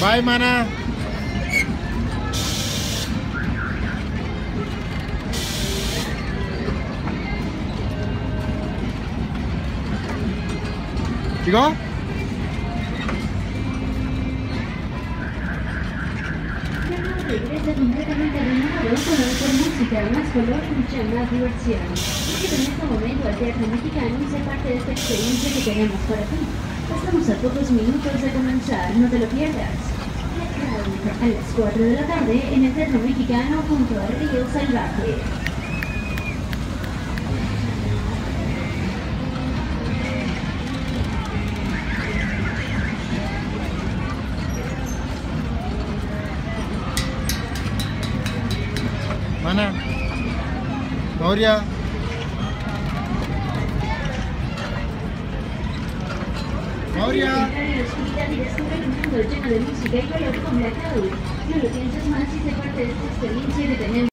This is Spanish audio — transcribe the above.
Bye, mana. ¿Chico? Regresa completamente renovado con mejor música, más color y mucha más diversión. Y que en este momento el Teatro Mexicano sea parte de esta experiencia que tenemos para ti. Estamos a pocos minutos de comenzar, no te lo pierdas. A las 4 de la tarde en el Teatro Mexicano junto a Río Salvaje. Mana, Gloria. Gloria. Y descubre un mundo lleno de música y color con Blackout. No lo pienses más y sé parte de esta experiencia que tenemos.